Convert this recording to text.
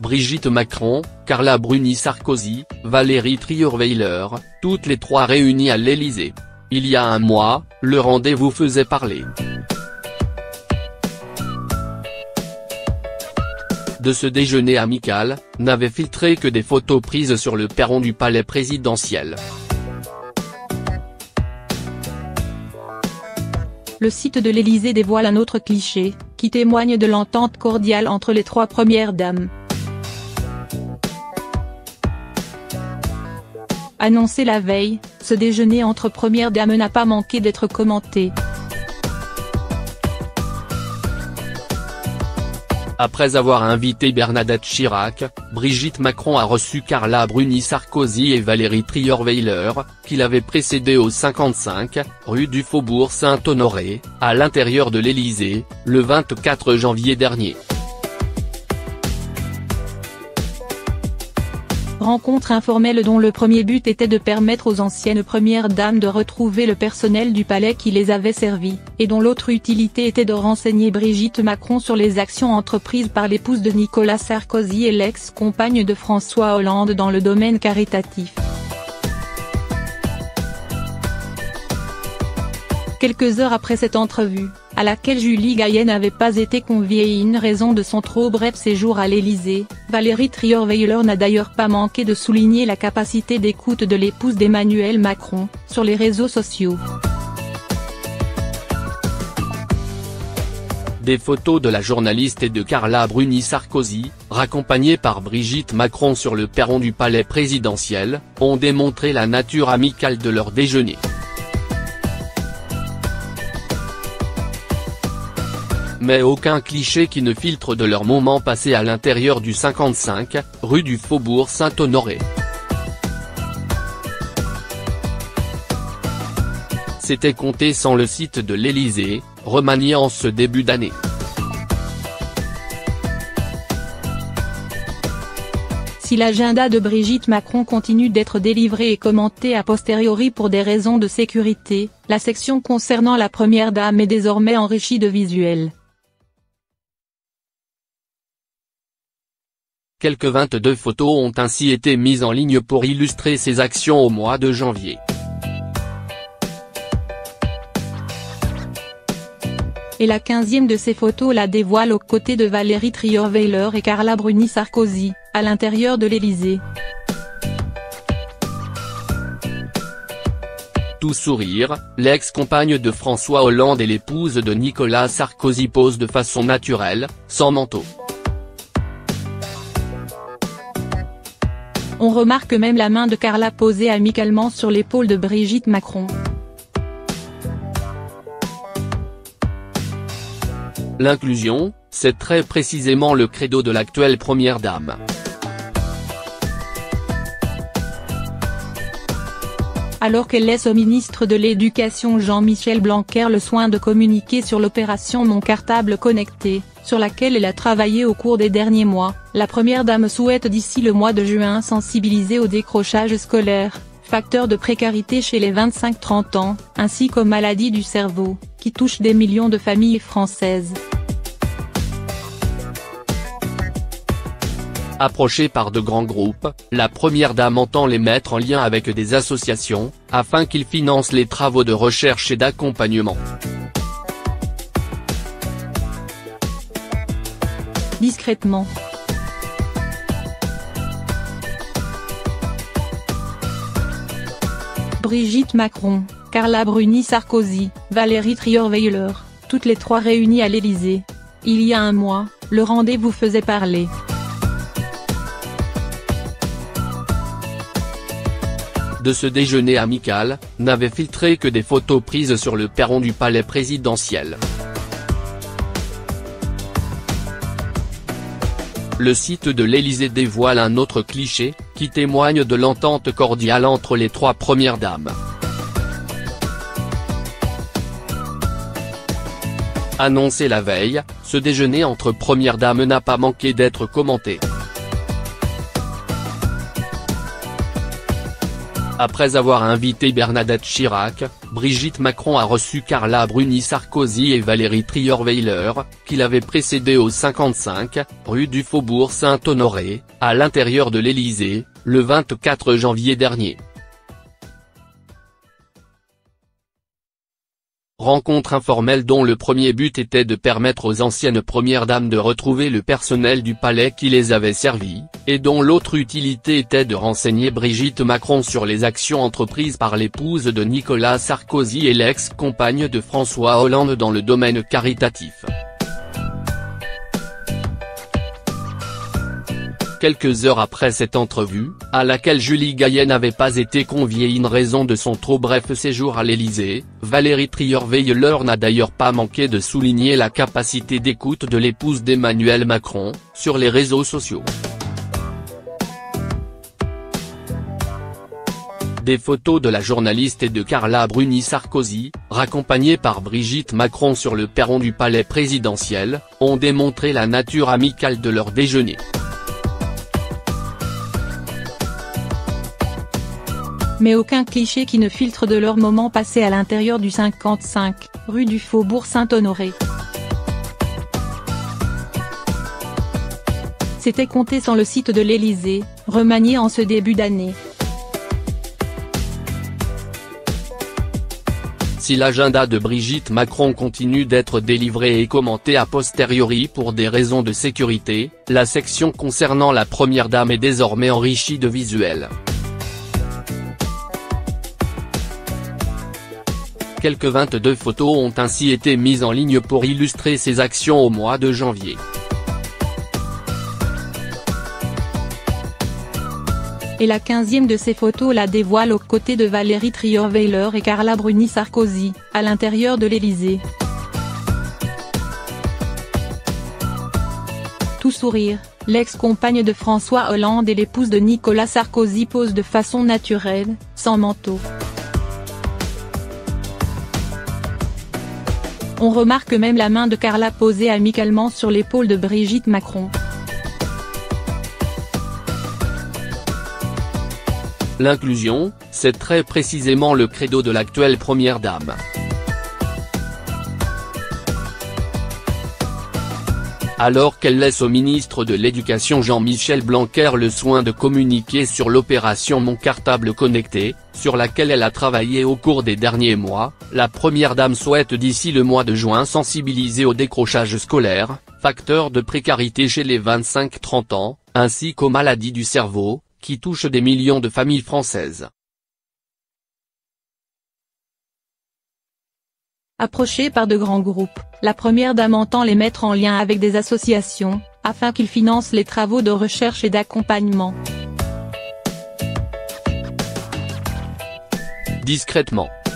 Brigitte Macron, Carla Bruni Sarkozy, Valérie Trierweiler, toutes les trois réunies à l'Élysée. Il y a un mois, le rendez-vous faisait parler. De ce déjeuner amical, n'avait filtré que des photos prises sur le perron du palais présidentiel. Le site de l'Élysée dévoile un autre cliché, qui témoigne de l'entente cordiale entre les trois premières dames. Annoncé la veille, ce déjeuner entre premières dames n'a pas manqué d'être commenté. Après avoir invité Bernadette Chirac, Brigitte Macron a reçu Carla Bruni Sarkozy et Valérie Trierweiler, qui l'avaient précédée au 55, rue du Faubourg Saint-Honoré, à l'intérieur de l'Élysée, le 24 janvier dernier. Rencontre informelle dont le premier but était de permettre aux anciennes premières dames de retrouver le personnel du palais qui les avait servies, et dont l'autre utilité était de renseigner Brigitte Macron sur les actions entreprises par l'épouse de Nicolas Sarkozy et l'ex-compagne de François Hollande dans le domaine caritatif. Quelques heures après cette entrevue, à laquelle Julie Gaillet n'avait pas été conviée en raison de son trop bref séjour à l'Élysée, Valérie Trierweiler n'a d'ailleurs pas manqué de souligner la capacité d'écoute de l'épouse d'Emmanuel Macron, sur les réseaux sociaux. Des photos de la journaliste et de Carla Bruni Sarkozy, raccompagnées par Brigitte Macron sur le perron du palais présidentiel, ont démontré la nature amicale de leur déjeuner. Mais aucun cliché qui ne filtre de leur moment passé à l'intérieur du 55, rue du Faubourg Saint-Honoré. C'était compté sans le site de l'Élysée, remanié en ce début d'année. Si l'agenda de Brigitte Macron continue d'être délivré et commenté a posteriori pour des raisons de sécurité, la section concernant la première dame est désormais enrichie de visuels. Quelques 22 photos ont ainsi été mises en ligne pour illustrer ces actions au mois de janvier. Et la 15e de ces photos la dévoile aux côtés de Valérie Trierweiler et Carla Bruni Sarkozy, à l'intérieur de l'Élysée. Tout sourire, l'ex-compagne de François Hollande et l'épouse de Nicolas Sarkozy posent de façon naturelle, sans manteau. On remarque même la main de Carla posée amicalement sur l'épaule de Brigitte Macron. L'inclusion, c'est très précisément le credo de l'actuelle première dame. Alors qu'elle laisse au ministre de l'Éducation Jean-Michel Blanquer le soin de communiquer sur l'opération Mon Cartable Connecté, sur laquelle elle a travaillé au cours des derniers mois, la première dame souhaite d'ici le mois de juin sensibiliser au décrochage scolaire, facteur de précarité chez les 25-30 ans, ainsi qu'aux maladies du cerveau, qui touchent des millions de familles françaises. Approchée par de grands groupes, la première dame entend les mettre en lien avec des associations, afin qu'ils financent les travaux de recherche et d'accompagnement. Discrètement. Brigitte Macron, Carla Bruni Sarkozy, Valérie Trierweiler, toutes les trois réunies à l'Élysée. Il y a un mois, le rendez-vous faisait parler. De ce déjeuner amical, n'avait filtré que des photos prises sur le perron du palais présidentiel. Le site de l'Élysée dévoile un autre cliché, qui témoigne de l'entente cordiale entre les trois premières dames. Annoncé la veille, ce déjeuner entre premières dames n'a pas manqué d'être commenté. Après avoir invité Bernadette Chirac, Brigitte Macron a reçu Carla Bruni Sarkozy et Valérie Trierweiler, qui l'avaient précédée au 55, rue du Faubourg Saint-Honoré, à l'intérieur de l'Élysée, le 24 janvier dernier. Rencontre informelle dont le premier but était de permettre aux anciennes premières dames de retrouver le personnel du palais qui les avait servis, et dont l'autre utilité était de renseigner Brigitte Macron sur les actions entreprises par l'épouse de Nicolas Sarkozy et l'ex-compagne de François Hollande dans le domaine caritatif. Quelques heures après cette entrevue, à laquelle Julie Gaillet n'avait pas été conviée en raison de son trop bref séjour à l'Élysée, Valérie Trierweiler n'a d'ailleurs pas manqué de souligner la capacité d'écoute de l'épouse d'Emmanuel Macron, sur les réseaux sociaux. Des photos de la journaliste et de Carla Bruni Sarkozy, raccompagnées par Brigitte Macron sur le perron du palais présidentiel, ont démontré la nature amicale de leur déjeuner. Mais aucun cliché qui ne filtre de leur moment passé à l'intérieur du 55, rue du Faubourg Saint-Honoré. C'était compté sans le site de l'Élysée, remanié en ce début d'année. Si l'agenda de Brigitte Macron continue d'être délivré et commenté a posteriori pour des raisons de sécurité, la section concernant la première dame est désormais enrichie de visuels. Quelques 22 photos ont ainsi été mises en ligne pour illustrer ses actions au mois de janvier. Et la 15e de ces photos la dévoile aux côtés de Valérie Trierweiler et Carla Bruni Sarkozy, à l'intérieur de l'Élysée. Tout sourire, l'ex-compagne de François Hollande et l'épouse de Nicolas Sarkozy posent de façon naturelle, sans manteau. On remarque même la main de Carla posée amicalement sur l'épaule de Brigitte Macron. L'inclusion, c'est très précisément le credo de l'actuelle première dame. Alors qu'elle laisse au ministre de l'Éducation Jean-Michel Blanquer le soin de communiquer sur l'opération Mon Cartable Connecté, sur laquelle elle a travaillé au cours des derniers mois, la première dame souhaite d'ici le mois de juin sensibiliser au décrochage scolaire, facteur de précarité chez les 25-30 ans, ainsi qu'aux maladies du cerveau, qui touchent des millions de familles françaises. Approchée par de grands groupes, la première dame entend les mettre en lien avec des associations, afin qu'ils financent les travaux de recherche et d'accompagnement. Discrètement.